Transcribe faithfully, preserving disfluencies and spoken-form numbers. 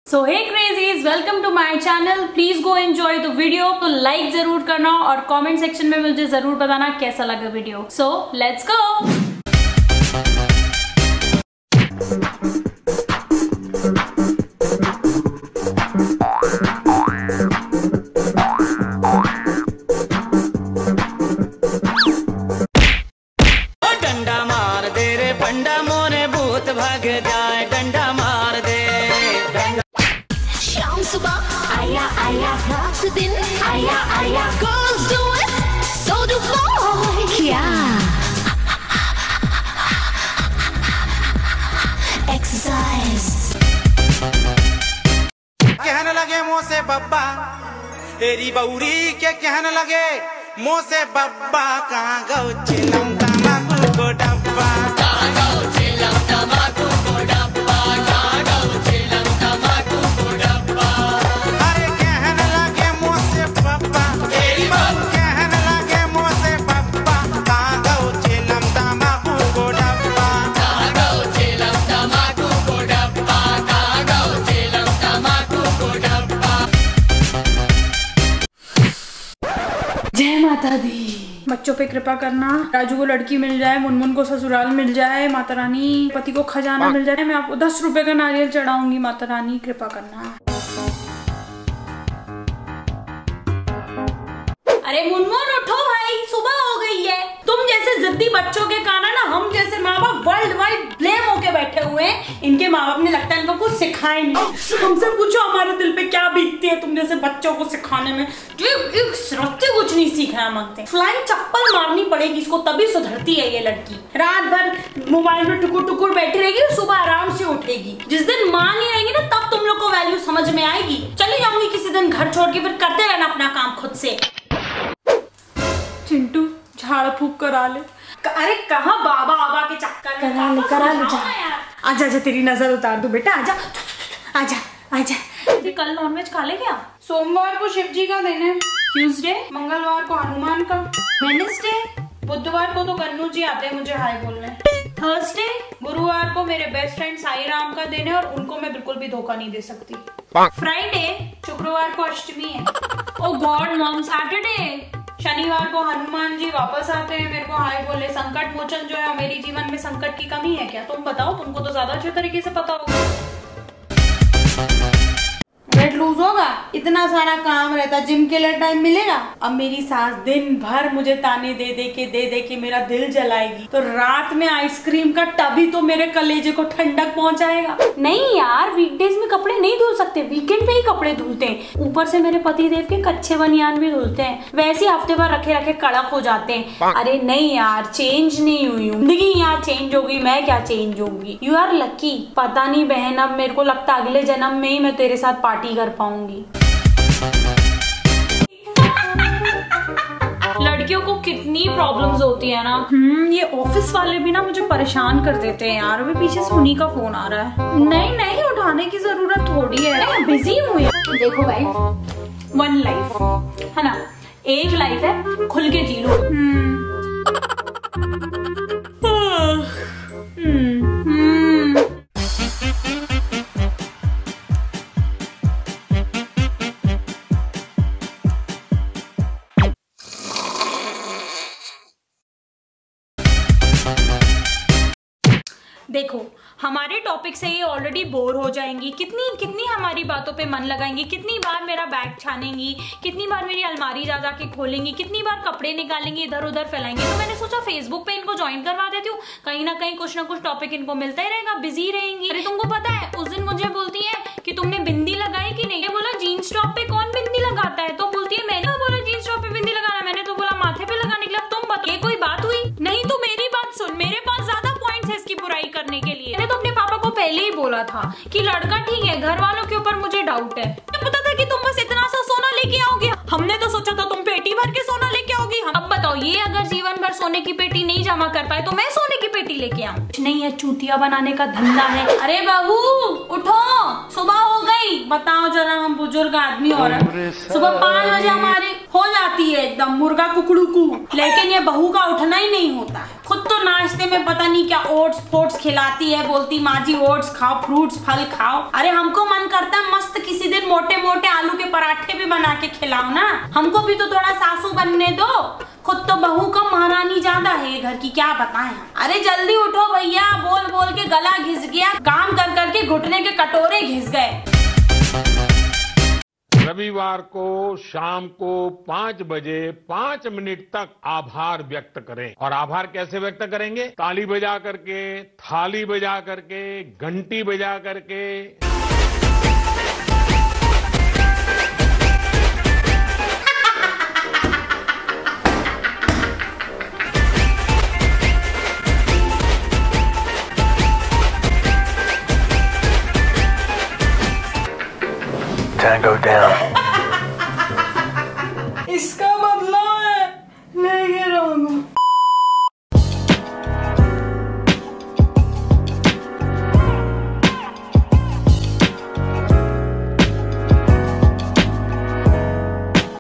So hey crazies, welcome to my channel. Please go enjoy the video. तो like जरूर करना और comment section में मुझे जरूर बताना कैसा लगा वीडियो। So let's go. डंडा मार दे रे पंडा मोरे भूत भाग जाए, डंडा मार दे। शाम सुबह आया आया, रात दिन आया आया, girls do it, so do boys, yeah. Exercise. कहने लगे मुँह से बब्बा, तेरी बउरी के कहने लगे मुँह से बब्बा, कहाँ गौ चिलम तमाकू को डब्बा, कहाँ गौ चिलम तमाकू को डब्बा, कहाँ गौ चिलम तमाकू को डब्बा। अरे कहने लगे मुँह से बब्बा, तेरी बहू कहने लगे मुँह से बब्बा, कहाँ गौ चिलम तमाकू को डब्बा, कहाँ गौ चिलम तमाकू को डब्बा, कहाँ गौ चिलम तमाकू को डब्बा। जय माता दी। बच्चों पे कृपा करना, राजू को लड़की मिल जाए, मुनमुन को ससुराल मिल जाए, माता रानी पति को खजाना मिल जाए। मैं आपको दस रुपए का नारियल चढ़ाऊंगी, माता रानी कृपा करना। अरे मुनमुन उठो भाई, सुबह हो गई है। तुम जैसे जिद्दी बच्चों के कारण ना हम जैसे माँ बाप वर्ल्ड वाइड ब्लेम होके बैठे हुए हैं। इनके माँ बाप ने लगता है इनको कुछ सिखाए नहीं। तुमसे पूछो हमारे दिल पे क्या बीतती है तुम जैसे बच्चों को सिखाने में। जो एक सच्चे कुछ नहीं सीखना मांगते। फ्लाइंग चप्पल मारनी पड़ेगी इसको, तभी सुधरती है ये लड़की। रात भर मोबाइल में टुकुर टुकुर बैठी रहेगी, सुबह आराम से उठेगी। जिस दिन माँ नहीं रहेगी ना, तब तुम लोग को वैल्यू समझ में आएगी। चली जाऊंगी किसी दिन घर छोड़ के, फिर करते रहना अपना काम खुद से। चिंटू झाड़ फूक करा ले। अरे कहाँ बाबा आबा के चक्कर में करा ले करा ले जा। आजा आजा, तेरी नजर उतार दो बेटा, आजा आजा आजा। कल नॉनवेज खा ले क्या? सोमवार को शिव जी का दिन है, ट्यूसडे, मंगलवार को हनुमान का, वेडनेसडे, बुधवार को तो कन्नू जी आते हैं मुझे हाय बोलने, थर्सडे, गुरुवार को मेरे बेस्ट फ्रेंड साई राम का दिन है और उनको मैं बिल्कुल भी धोखा नहीं दे सकती, फ्राइडे, शुक्रवार को अष्टमी है, ओ गॉड मॉम, सैटरडे, शनिवार को हनुमान जी वापस आते हैं मेरे को हाय बोले। संकट मोचन जो है, मेरी जीवन में संकट की कमी है क्या? तुम बताओ, तुमको तो ज्यादा अच्छे तरीके से पता होगा। वेट लूज होगा, इतना सारा काम रहता, जिम के लिए टाइम मिलेगा? अब मेरी सास दिन भर मुझे ताने दे दे के दे दे के मेरा दिल जलाएगी, तो रात में आइसक्रीम का टबी तो मेरे कलेजे को ठंडक पहुंचाएगा। नहीं यार, वीकडेज में कपड़े नहीं धुल सकते, वीकेंड पे ही कपड़े धुलते हैं। ऊपर से मेरे पति देव के कच्चे बनियान भी धुलते हैं, वैसे हफ्ते भर रखे रखे कड़क हो जाते हैं। अरे नहीं यार, चेंज नहीं हुई हूँ, जिंदगी यहाँ चेंज होगी, मैं क्या चेंज होगी। You are lucky. पता नहीं बहन, अब मेरे को लगता अगले जन्म में ही मैं तेरे साथ पार्टी कर पाऊंगी। लड़कियों को कितनी प्रॉब्लम्स होती है ना। हम्म ये ऑफिस वाले भी ना मुझे परेशान कर देते हैं यार। अभी पीछे से उन्हीं का फोन आ रहा है। नहीं नहीं, उठाने की जरूरत थोड़ी है, मैं बिजी हूँ यार। देखो भाई, वन लाइफ है ना, एक लाइफ है, खुल के जी लो। हम्म देखो, हमारे टॉपिक से ये ऑलरेडी बोर हो जाएंगी। कितनी कितनी हमारी बातों पे मन लगाएंगी, कितनी बार मेरा बैग छानेंगी, कितनी बार मेरी अलमारी जा जा के खोलेंगी, कितनी बार कपड़े निकालेंगी, इधर उधर फैलाएंगी। तो मैंने सोचा फेसबुक पे इनको ज्वाइन करवा देती हूँ, कहीं ना कहीं कुछ ना कुछ टॉपिक इनको मिलता ही रहेगा, बिजी रहेंगी। अरे तुमको पता है, उस दिन मुझे बोलती है कि तुमने बिंदी लगाई कि नहीं। बोला जीन्स टॉप पे कौन बिंदी लगाता है? तो बोलती है मैंने बोला जीन्स टॉप पे बिंदी लगाना, मैंने तो बोला माथे पे लगाने के लिए। तुम बताओ, ये कोई बात हुई? नहीं, तो मेरी बात सुन, मेरे पास ज्यादा पॉइंट्स है इसकी बुराई करने के लिए। मैंने तो अपने पापा को पहले ही बोला था कि लड़का ठीक है, घर वालों के ऊपर मुझे डाउट है। मुझे पता था कि तुम बस इतना सा सोना लेके आओगे, हमने तो सोचा था तुम पेटी भर के सोना लेके आओगी। अब बताओ, ये अगर जीवन भर सोने की पेटी नहीं जमा कर पाए तो मैं सोने की पेटी लेके आऊं? नहीं है, चूतिया बनाने का धंधा है। अरे बहू उठो, सुबह हो गई। बताओ जरा, हम बुजुर्ग आदमी और सुबह पाँच बजे हमारी हो जाती है एकदम मुर्गा कुकड़ू कू, लेकिन ये बहू का उठना ही नहीं होता है। खुद तो नाश्ते में पता नहीं क्या ओट्स फोट्स खिलाती है, बोलती माँ जी ओट्स खाओ, फ्रूट्स फल खाओ। अरे हमको मन करता है मस्त पराठे भी बना के खिलाओ ना, हमको भी तो थोड़ा सासू बनने दो। खुद तो बहू का महारानी ज्यादा है घर की, क्या बताएं। अरे जल्दी उठो भैया, बोल बोल के गला घिस गया, काम कर कर के घुटने के कटोरे घिस गए। रविवार को शाम को पाँच बजे पाँच मिनट तक आभार व्यक्त करें। और आभार कैसे व्यक्त करेंगे? ताली बजा करके, थाली बजा करके, घंटी बजा करके। Tango down. इसका